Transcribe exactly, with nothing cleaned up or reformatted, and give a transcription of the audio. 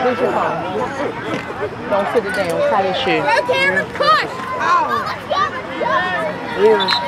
Where's your phone? Don't sit it down. Tie your shoe. Go, Cameron, push! Oh. Yeah.